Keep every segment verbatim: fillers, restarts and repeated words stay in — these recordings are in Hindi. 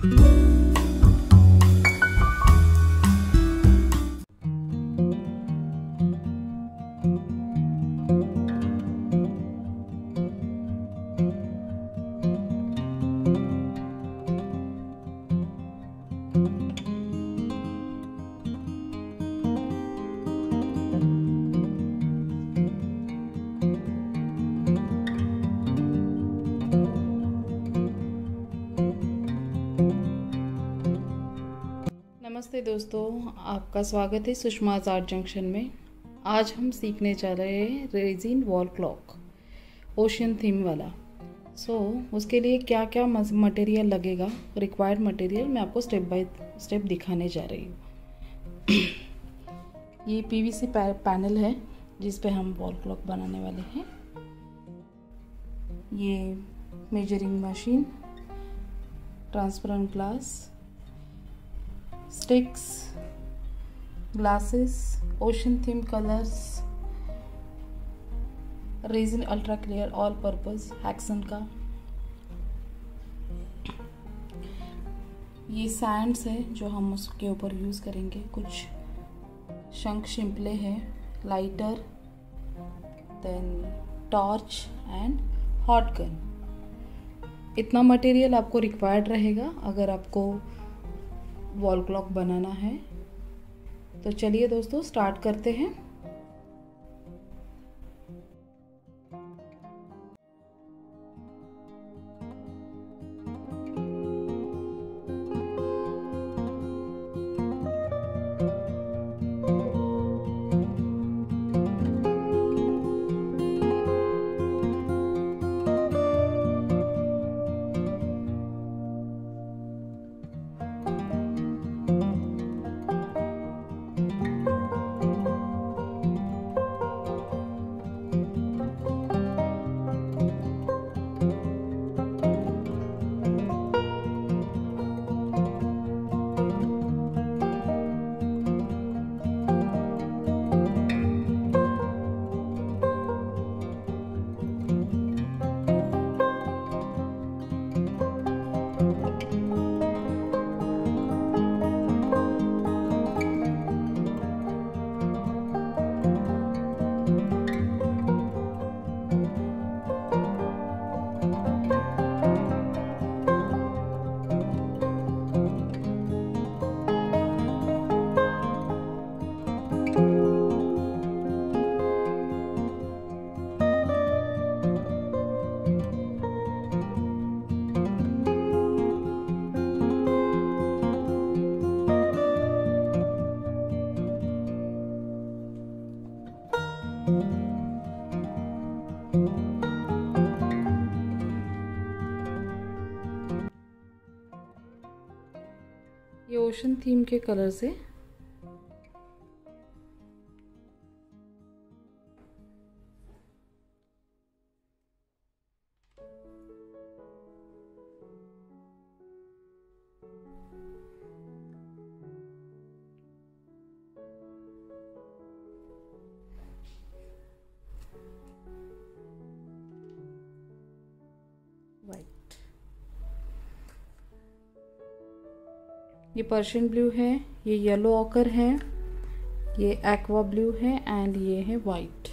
नमस्ते दोस्तों, आपका स्वागत है सुषमा's आर्ट जंक्शन में। आज हम सीखने जा रहे हैं resin wall clock ocean theme वाला। सो so, उसके लिए क्या क्या मटेरियल लगेगा, रिक्वायर्ड मटेरियल मैं आपको स्टेप बाय स्टेप दिखाने जा रही हूँ। ये पीवीसी पैनल है जिस पे हम वॉल क्लॉक बनाने वाले हैं। ये measuring machine, transparent glass, sticks, glasses, ocean theme colours, resin ultra clear all purpose हैक्सन का। ये सैंड्स है जो हम उसके ऊपर यूज़ करेंगे। कुछ शंख शिंपले हैं, lighter, then torch and hot gun. इतना मटेरियल आपको रिक्वायर्ड रहेगा अगर आपको वॉल क्लॉक बनाना है। तो चलिए दोस्तों स्टार्ट करते हैं। ये ओशन थीम के कलर से वाइट, ये पर्शियन ब्लू है, ये येलो ऑकर है, ये एक्वा ब्लू है एंड ये है वाइट।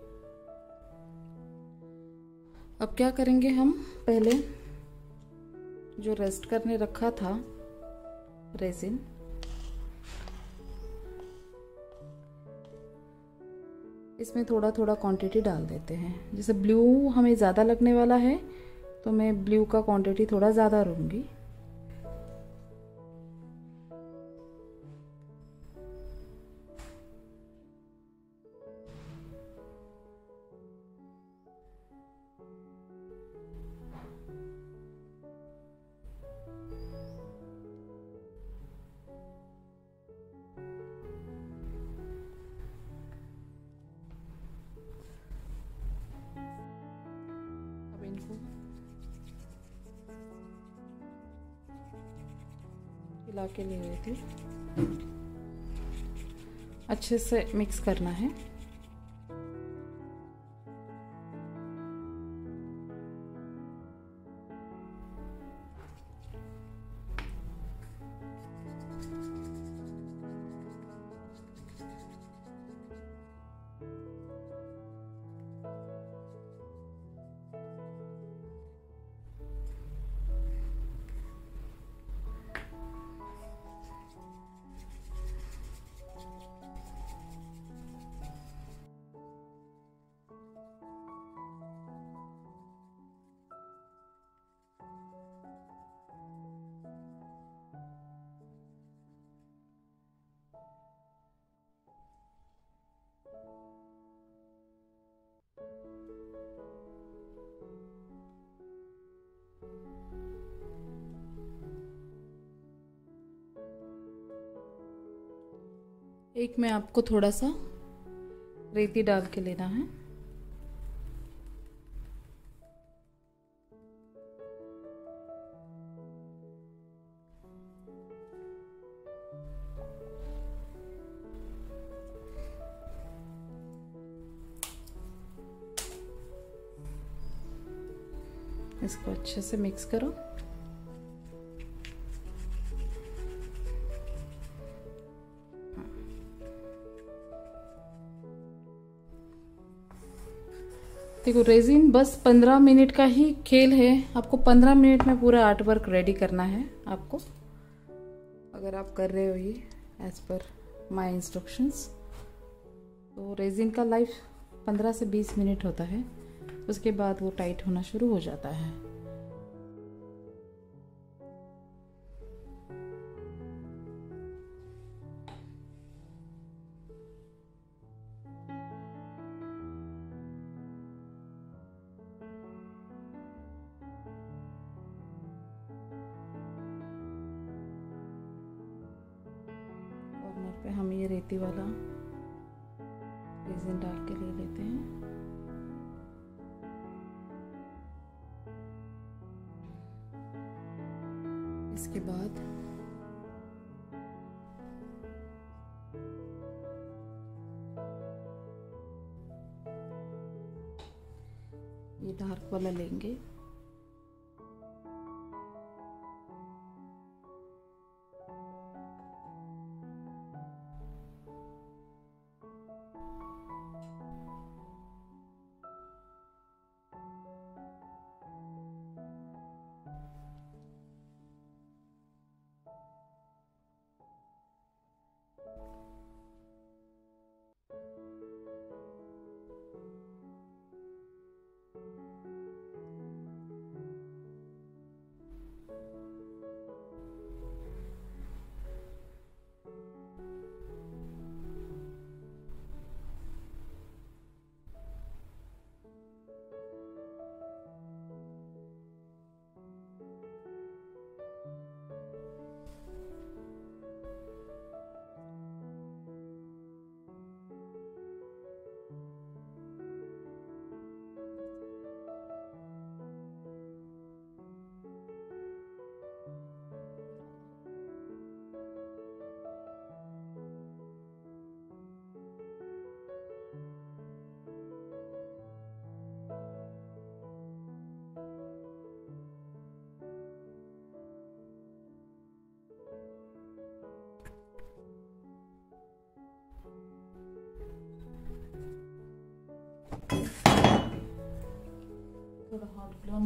अब क्या करेंगे, हम पहले जो रेस्ट करने रखा था रेजिन, इसमें थोड़ा थोड़ा क्वांटिटी डाल देते हैं। जैसे ब्लू हमें ज़्यादा लगने वाला है तो मैं ब्लू का क्वांटिटी थोड़ा ज़्यादा लूँगी। इनको हिला के ले रही थी, अच्छे से मिक्स करना है। एक में आपको थोड़ा सा रेती डाल के लेना है। इसको अच्छे से मिक्स करो। देखो रेजिन बस पंद्रह मिनट का ही खेल है, आपको पंद्रह मिनट में पूरा आर्ट वर्क रेडी करना है आपको, अगर आप कर रहे हो ये एज पर माय इंस्ट्रक्शंस। तो रेजिन का लाइफ पंद्रह से बीस मिनट होता है, उसके बाद वो टाइट होना शुरू हो जाता है। कॉर्नर पे हम ये रेती वाला रेजिन डाल के ले लेते हैं। इसके बाद ये डार्क वाला लेंगे। थोड़ा हॉट ग्लू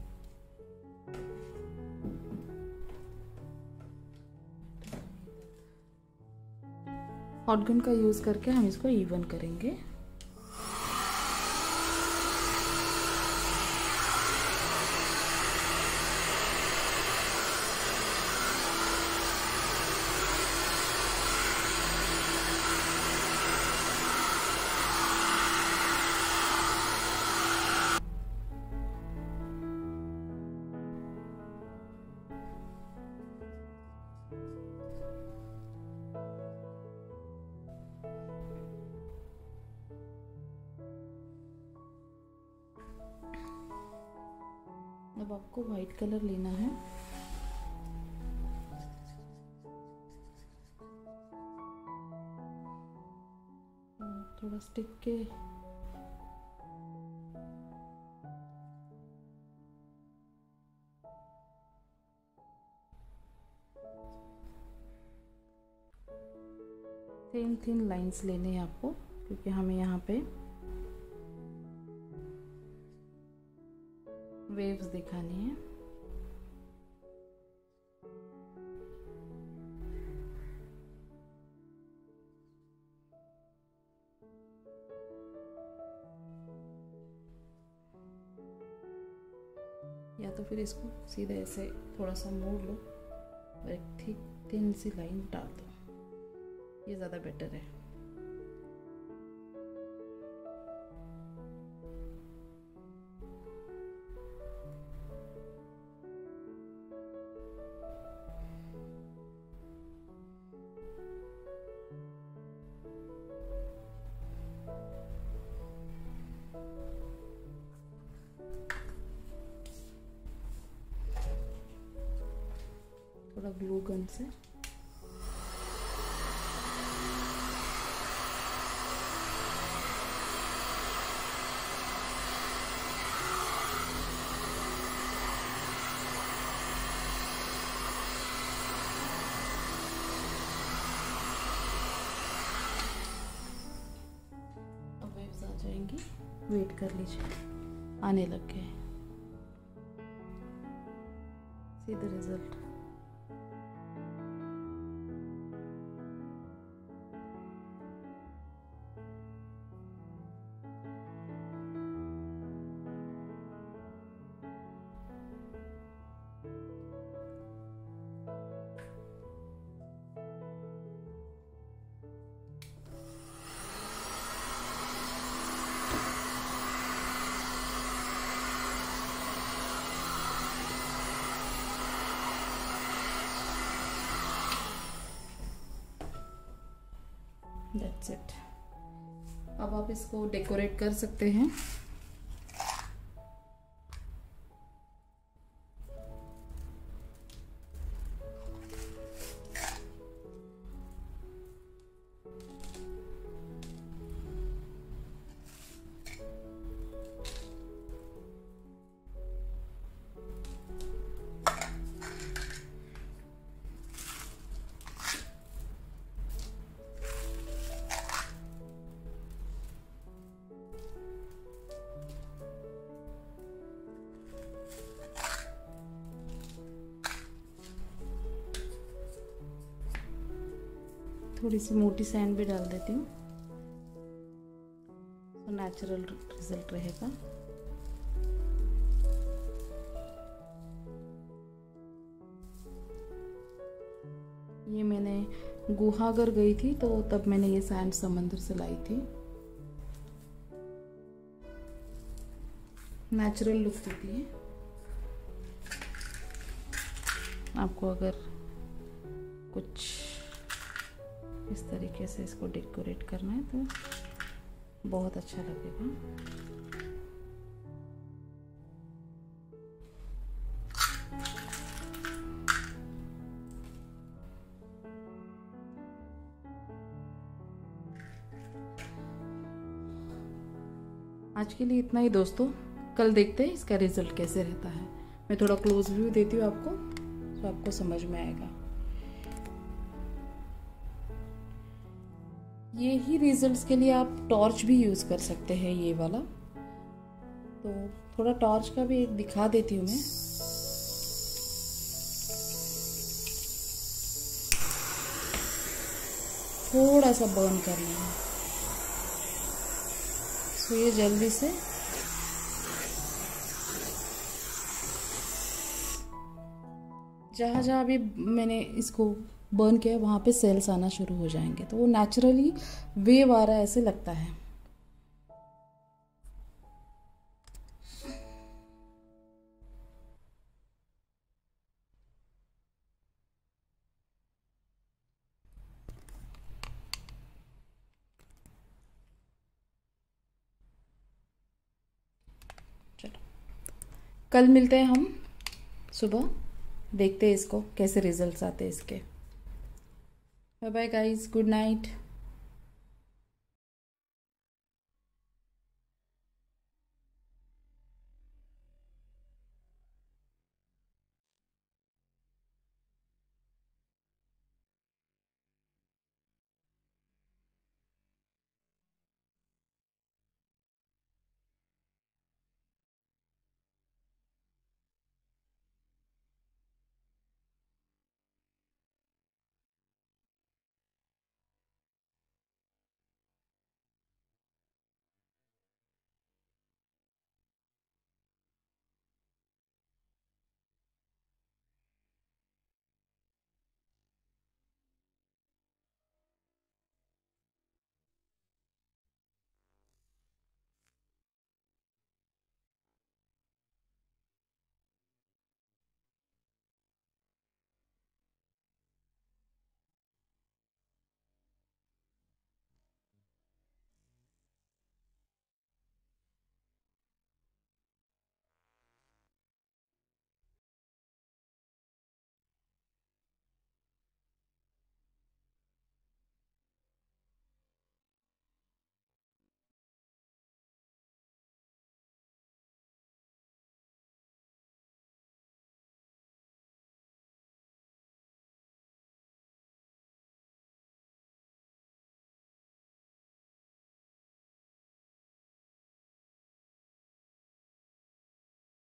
हॉट गन का यूज करके हम इसको इवन करेंगे। अब आपको वाइट कलर लेना है। थोड़ा स्टिक के थिन थिन लाइंस लेने हैं आपको, क्योंकि हमें यहाँ पे वेव्स दिखानी है। या तो फिर इसको सीधे ऐसे थोड़ा सा मोड़ लो और एक थिक थिन सी लाइन डाल दो, ये ज़्यादा बेटर है। थोड़ा ग्लू गन से। अब वेव्स आ जाएंगी, वेट कर लीजिए, आने लग गए। See the result. That's it। अब आप इसको डेकोरेट कर सकते हैं। थोड़ी सी मोटी सैंड भी डाल देती हूँ तो नेचुरल रिजल्ट रहेगा। ये मैंने गुहागर गई थी तो तब मैंने ये सैंड समंदर से लाई थी। नेचुरल लुक देती है। आपको अगर कुछ इस तरीके से इसको डेकोरेट करना है तो बहुत अच्छा लगेगा। आज के लिए इतना ही दोस्तों, कल देखते हैं इसका रिजल्ट कैसे रहता है। मैं थोड़ा क्लोज व्यू देती हूँ आपको तो आपको समझ में आएगा। ये ही रिजल्ट्स के लिए आप टॉर्च भी यूज कर सकते हैं, ये वाला। तो थोड़ा टॉर्च का भी एक दिखा देती हूँ मैं। थोड़ा सा बर्न करना है तो ये जल्दी से जहाँ जहाँ भी मैंने इसको बर्न किया वहाँ पे सेल्स आना शुरू हो जाएंगे, तो वो नेचुरली वेव आ रहा है ऐसे लगता है। चलो कल मिलते हैं हम सुबह, देखते हैं इसको कैसे रिजल्ट्स आते हैं इसके। Bye bye guys, good night.